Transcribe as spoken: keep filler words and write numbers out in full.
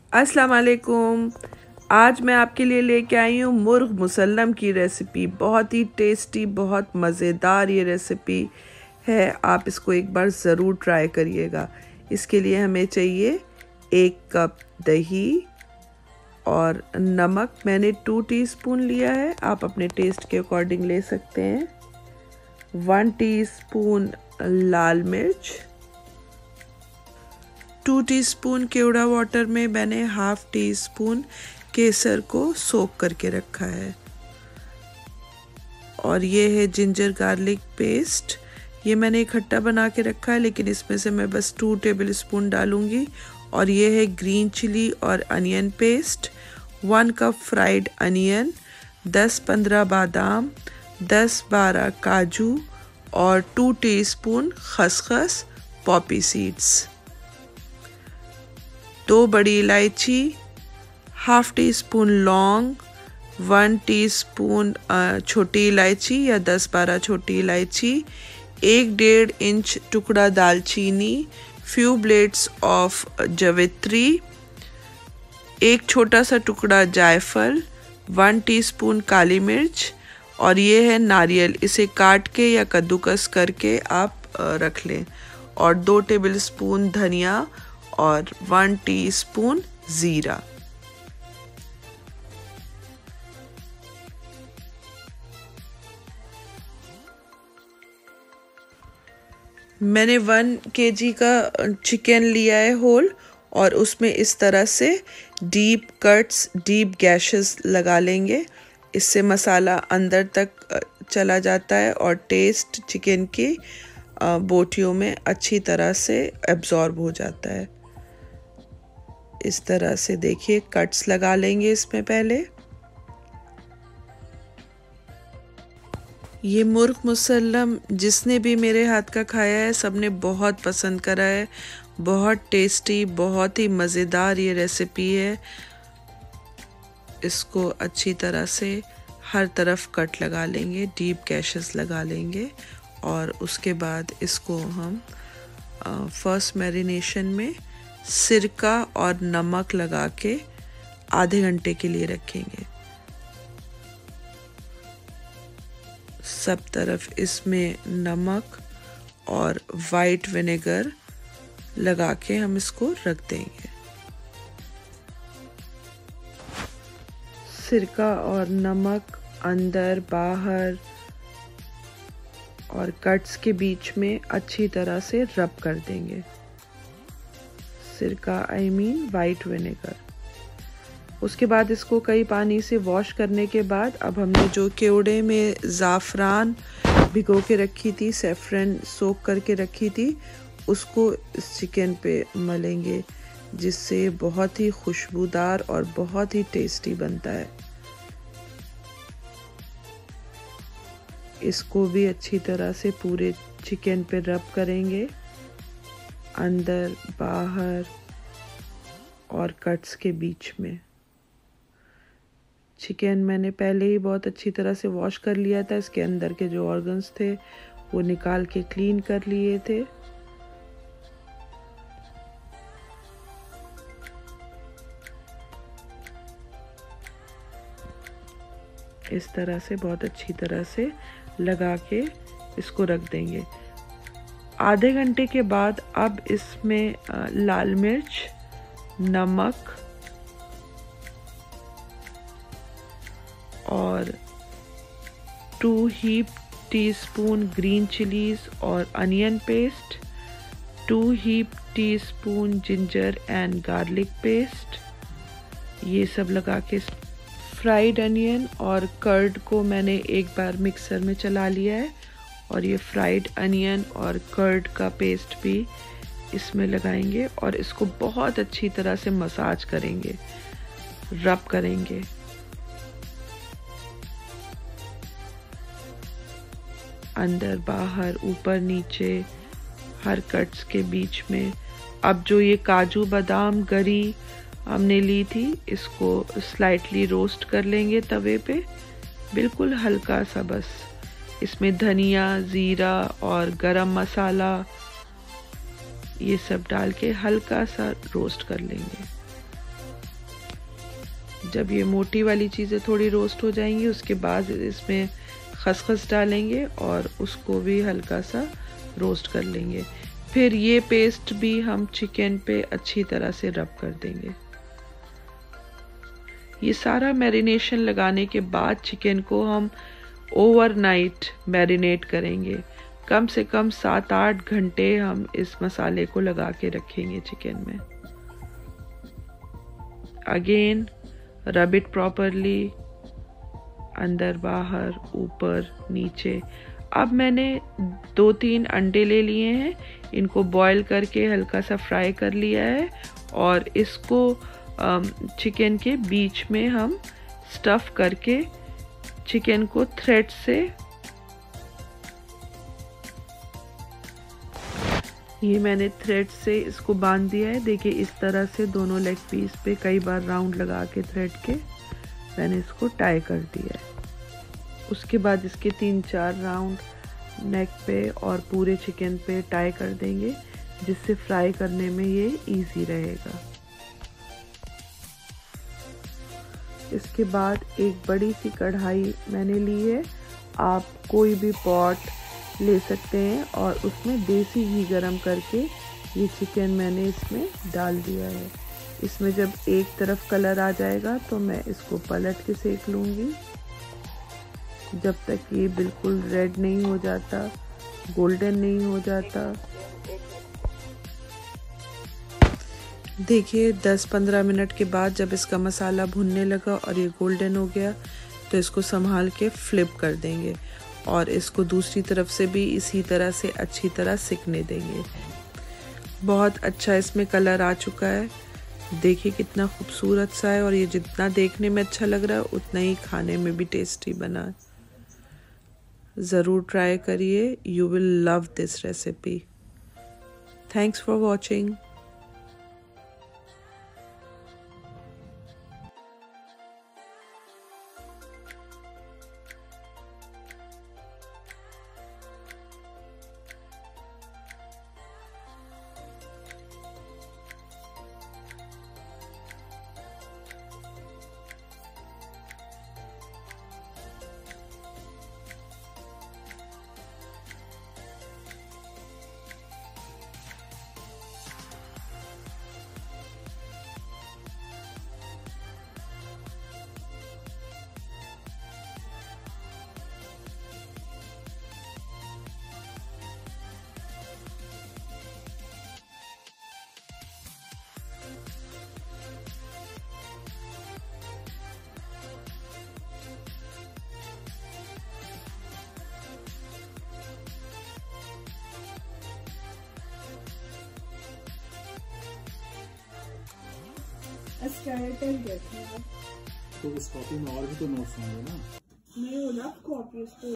अस्सलाम वालेकुम। आज मैं आपके लिए लेके आई हूँ मुर्ग मुसल्लम की रेसिपी। बहुत ही टेस्टी, बहुत मज़ेदार ये रेसिपी है। आप इसको एक बार ज़रूर ट्राई करिएगा। इसके लिए हमें चाहिए एक कप दही और नमक मैंने टू टीस्पून लिया है, आप अपने टेस्ट के अकॉर्डिंग ले सकते हैं। वन टीस्पून लाल मिर्च, टू टीस्पून केवड़ा वाटर में मैंने हाफ टी स्पून केसर को सोक करके रखा है। और ये है जिंजर गार्लिक पेस्ट, ये मैंने इकट्ठा बना के रखा है, लेकिन इसमें से मैं बस टू टेबल स्पून डालूंगी। और ये है ग्रीन चिली और onion paste, one cup fried onion, दस पंद्रह बादाम, दस बारह काजू और टू टीस्पून खसखस पॉपी सीड्स, दो बड़ी इलायची, हाफ टी स्पून लौंग, वन टीस्पून छोटी इलायची या दस बारह छोटी इलायची, एक डेढ़ इंच टुकड़ा दालचीनी, फ्यू ब्लेड्स ऑफ जवित्री, एक छोटा सा टुकड़ा जायफल, वन टीस्पून काली मिर्च और ये है नारियल। इसे काट के या कद्दूकस करके आप रख लें। और दो टेबल स्पून धनिया और वन टीस्पून जीरा। मैंने वन केजी का चिकन लिया है होल, और उसमें इस तरह से डीप कट्स, डीप गैशेस लगा लेंगे। इससे मसाला अंदर तक चला जाता है और टेस्ट चिकन की बोटियों में अच्छी तरह से एब्जॉर्ब हो जाता है। इस तरह से देखिए कट्स लगा लेंगे इसमें पहले। ये मुर्ग मुसल्लम जिसने भी मेरे हाथ का खाया है सबने बहुत पसंद करा है। बहुत टेस्टी, बहुत ही मज़ेदार ये रेसिपी है। इसको अच्छी तरह से हर तरफ कट लगा लेंगे, डीप गैशेस लगा लेंगे और उसके बाद इसको हम फर्स्ट मैरिनेशन में सिरका और नमक लगा के आधे घंटे के लिए रखेंगे। सब तरफ इसमें नमक और वाइट विनेगर लगा के हम इसको रख देंगे। सिरका और नमक अंदर बाहर और कट्स के बीच में अच्छी तरह से रब कर देंगे। सिरका आई मीन वाइट विनेगर। उसके बाद इसको कई पानी से वॉश करने के बाद अब हमने जो केवड़े में ज़ाफ़रान भिगो के रखी थी, सैफ़रन सोक करके रखी थी, उसको इस चिकन पे मलेंगे, जिससे बहुत ही खुशबूदार और बहुत ही टेस्टी बनता है। इसको भी अच्छी तरह से पूरे चिकन पे रब करेंगे, अंदर बाहर और कट्स के बीच में। चिकन मैंने पहले ही बहुत अच्छी तरह से वॉश कर लिया था। इसके अंदर के जो ऑर्गन्स थे वो निकाल के क्लीन कर लिए थे। इस तरह से बहुत अच्छी तरह से लगा के इसको रख देंगे। आधे घंटे के बाद अब इसमें लाल मिर्च, नमक और two heap teaspoon green chillies और onion paste, two heap teaspoon ginger and garlic paste, ये सब लगा के फ्राइड अनियन और कर्ड को मैंने एक बार मिक्सर में चला लिया है। और ये फ्राइड अनियन और कर्ड का पेस्ट भी इसमें लगाएंगे और इसको बहुत अच्छी तरह से मसाज करेंगे, रब करेंगे। अंदर बाहर, ऊपर नीचे, हर कट्स के बीच में। अब जो ये काजू बादाम गरी हमने ली थी, इसको स्लाइटली रोस्ट कर लेंगे तवे पे, बिल्कुल हल्का सा। बस इसमें धनिया, ज़ीरा और गरम मसाला ये सब डाल के हल्का सा रोस्ट कर लेंगे। जब ये मोटी वाली चीज़ें थोड़ी रोस्ट हो जाएंगी उसके बाद इसमें खसखस डालेंगे और उसको भी हल्का सा रोस्ट कर लेंगे। फिर ये पेस्ट भी हम चिकन पे अच्छी तरह से रब कर देंगे। ये सारा मैरिनेशन लगाने के बाद चिकन को हम ओवरनाइट मैरिनेट करेंगे। कम से कम सात आठ घंटे हम इस मसाले को लगा के रखेंगे चिकन में। अगेन रब इट प्रॉपरली, अंदर बाहर ऊपर नीचे। अब मैंने दो तीन अंडे ले लिए हैं, इनको बॉईल करके हल्का सा फ्राई कर लिया है और इसको चिकन के बीच में हम स्टफ करके चिकन को थ्रेड से, ये मैंने थ्रेड से इसको बांध दिया है। देखिए इस तरह से दोनों लेग पीस पे कई बार राउंड लगा के थ्रेड के मैंने इसको टाई कर दिया है। उसके बाद इसके तीन चार राउंड नेक पे और पूरे चिकन पे टाई कर देंगे, जिससे फ्राई करने में ये इजी रहेगा। इसके बाद एक बड़ी सी कढ़ाई मैंने ली है, आप कोई भी पॉट ले सकते हैं और उसमें देसी घी गरम करके ये चिकन मैंने इसमें डाल दिया है। इसमें जब एक तरफ कलर आ जाएगा तो मैं इसको पलट के सेक लूँगी जब तक ये बिल्कुल रेड नहीं हो जाता, गोल्डन नहीं हो जाता। देखिए दस पंद्रह मिनट के बाद जब इसका मसाला भुनने लगा और ये गोल्डन हो गया तो इसको संभाल के फ्लिप कर देंगे और इसको दूसरी तरफ से भी इसी तरह से अच्छी तरह सिकने देंगे। बहुत अच्छा इसमें कलर आ चुका है, देखिए कितना खूबसूरत सा है और ये जितना देखने में अच्छा लग रहा है उतना ही खाने में भी टेस्टी बना। ज़रूर ट्राई करिए, you will love this recipe. Thanks for watching. तो उस कॉपी में और भी तो नोट्स होंगे ना? नहीं, वो ना कॉपी उसको